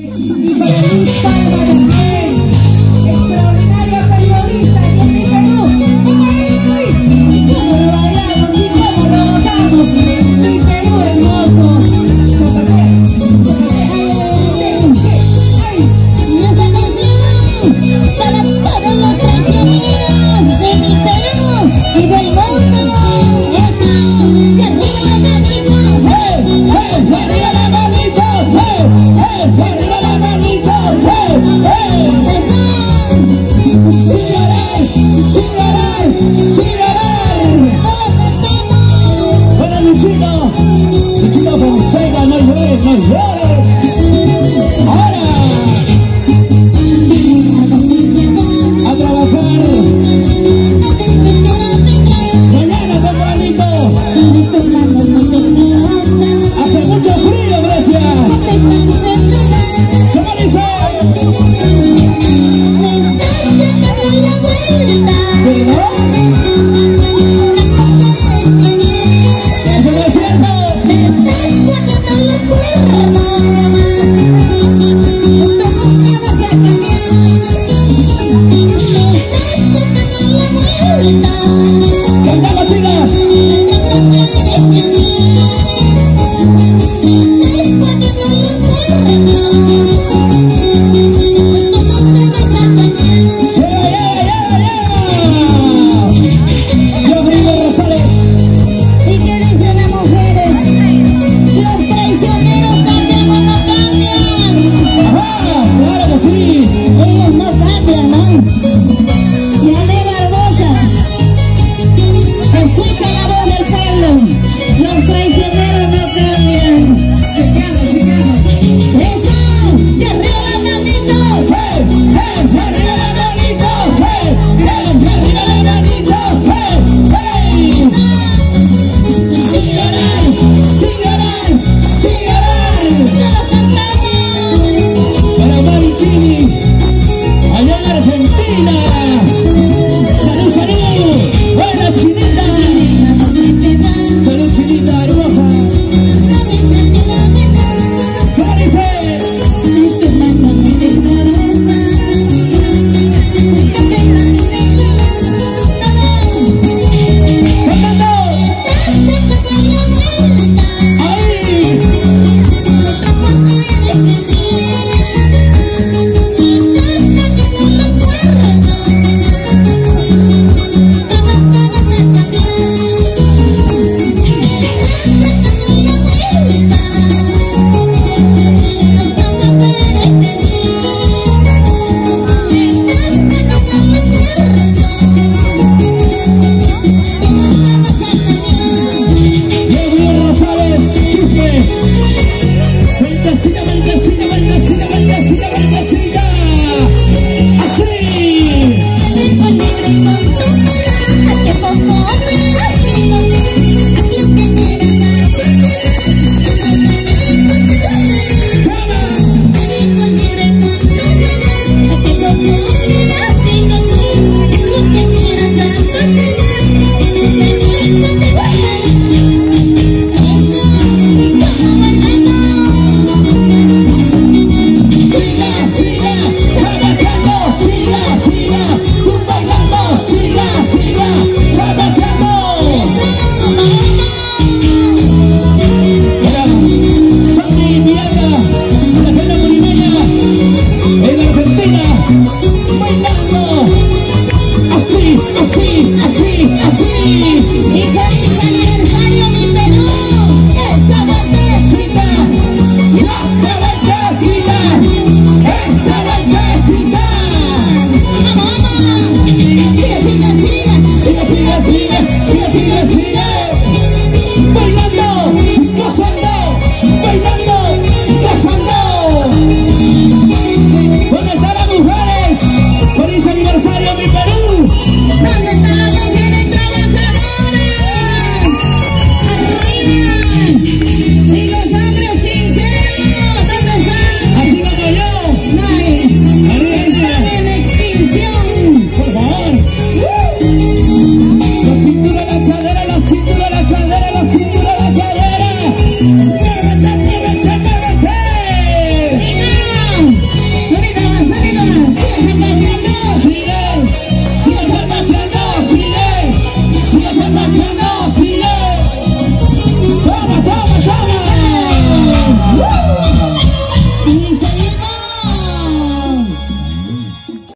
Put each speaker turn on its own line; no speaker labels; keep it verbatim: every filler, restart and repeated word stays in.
Y para Luis Palma también, extraordinaria periodista aquí en mi Perú. ¡Ay! ¿Cómo lo bailamos y cómo lo gozamos? Mi Perú hermoso. ¡Ay!
Y esta canción para todos los traicioneros de mi Perú y del mundo. Esto, que arriba la manito.
¡Hey! ¡Hey! ¡Arriba la manito! ¡Hey! ¡Hey! ¡Arriba la manito! ¡Hey! ¡Hey!
Eso.
¡Sin llorar! ¡Sin llorar! ¡Sin llorar!
Todos cantamos.
Bueno, Luchito, Luchito Fonseca, no llores, no llores.